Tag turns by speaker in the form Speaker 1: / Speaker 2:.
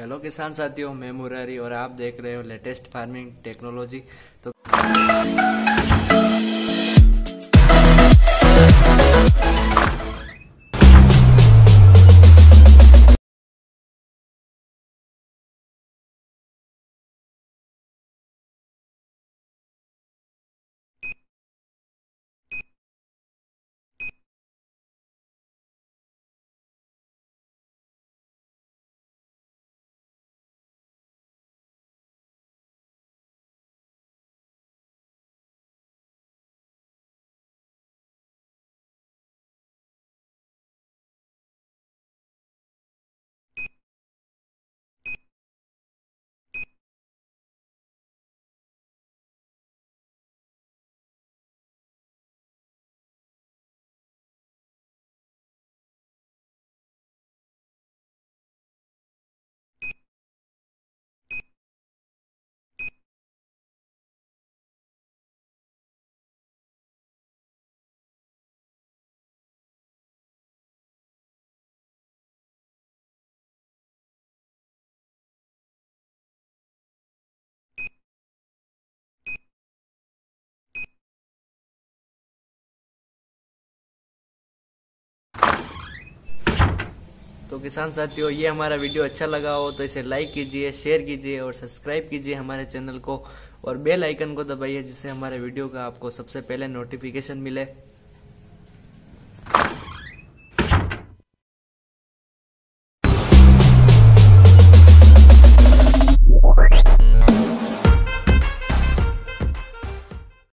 Speaker 1: Hello किसान साथियों, मैं मुरारी और आप देख रहे हो लेटेस्ट फार्मिंग टेक्नोलॉजी। तो तो किसान साथियों, ये हमारा वीडियो अच्छा लगा हो तो इसे लाइक कीजिए, शेयर कीजिए और सब्सक्राइब कीजिए हमारे चैनल को, और बेल आइकन को दबाइए जिससे हमारे वीडियो का आपको सबसे पहले नोटिफिकेशन मिले।